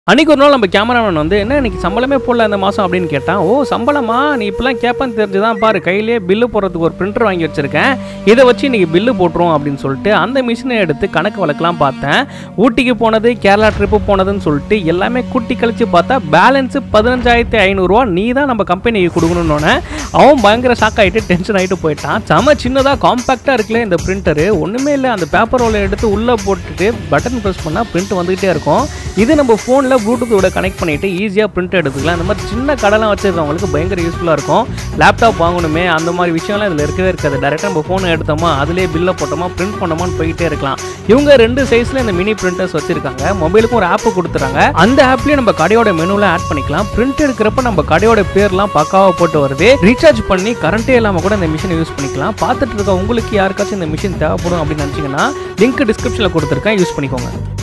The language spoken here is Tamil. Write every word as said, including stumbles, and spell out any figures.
அன்னைக்கு ஒரு நாள் நம்ம கேமராமேன் வந்து என்ன இன்னைக்கு சம்பளமே போடல இந்த மாதம் அப்படின்னு கேட்டான். ஓ சம்பளமா, நீ இப்பெல்லாம் கேட்பான்னு தெரிஞ்சுதான் பாரு, கையிலேயே பில்லு போடுறதுக்கு ஒரு பிரிண்டர் வாங்கி வச்சிருக்கேன், இதை வச்சு இன்னைக்கு பில்லு போட்டுரும் அப்படின்னு சொல்லிட்டு அந்த மிஷினை எடுத்து கணக்கு வழக்கெல்லாம் பார்த்தேன். ஊட்டிக்கு போனது, கேரளா ட்ரிப்பு போனதுன்னு சொல்லிட்டு எல்லாமே கூட்டி கழிச்சு பார்த்தா பேலன்ஸு பதினஞ்சாயிரத்தி ஐநூறுரூவா நீ தான் நம்ம கம்பெனிக்கு கொடுக்கணுன்னொன்னே அவன் பயங்கர ஷாக் ஆகிட்டு டென்ஷன் ஆகிட்டு போயிட்டான். செம சின்னதாக காம்பேக்டாக இருக்குல்ல இந்த பிரிண்டரு, ஒன்றுமே இல்லை, அந்த பேப்பர் ரோலை எடுத்து உள்ளே போட்டுட்டு பட்டன் ப்ரெஸ் பண்ணால் பிரிண்ட் வந்துகிட்டே இருக்கும். இது நம்ம ஃபோனில் ப்ளூடூத்தோட கனெக்ட் பண்ணிவிட்டு ஈஸியாக பிரிண்ட் எடுத்துக்கலாம். இந்த மாதிரி சின்ன கடைலாம் வச்சுருக்கவங்களுக்கு பயங்கர யூஸ்ஃபுல்லாக இருக்கும். லேப்டாப் வாங்கணுமே அந்த மாதிரி விஷயம்லாம் இதில் இருக்கவே இருக்காது. டேரெக்டாக நம்ம ஃபோனை எடுத்தோமா அதிலே பில்லை போட்டோமா பிரிண்ட் பண்ணோமான்னு போயிட்டே இருக்கலாம். இவங்க ரெண்டு சைஸில் இந்த மினி பிரிண்டர்ஸ் வச்சிருக்காங்க. மொபைலுக்கும் ஒரு ஆப் கொடுத்துறாங்க. அந்த ஆப்லேயே நம்ம கடையோட மெனுவில் ஆட் பண்ணிக்கலாம். பிரிண்ட் எடுக்கிறப்ப நம்ம கடையோட பேர்லாம் பக்காவாக போட்டு வருது. ரீசார்ஜ் பண்ணி கரண்ட்டே இல்லாமல் கூட இந்த மிஷினை யூஸ் பண்ணிக்கலாம். பார்த்துட்டு இருக்க உங்களுக்கு யாருக்காச்சும் இந்த மிஷின் தேவைப்படும் அப்படின்னு நினச்சிங்கன்னா லிங்க் டிஸ்கிரிப்ஷனில் கொடுத்துருக்கேன், யூஸ் பண்ணிக்கோங்க.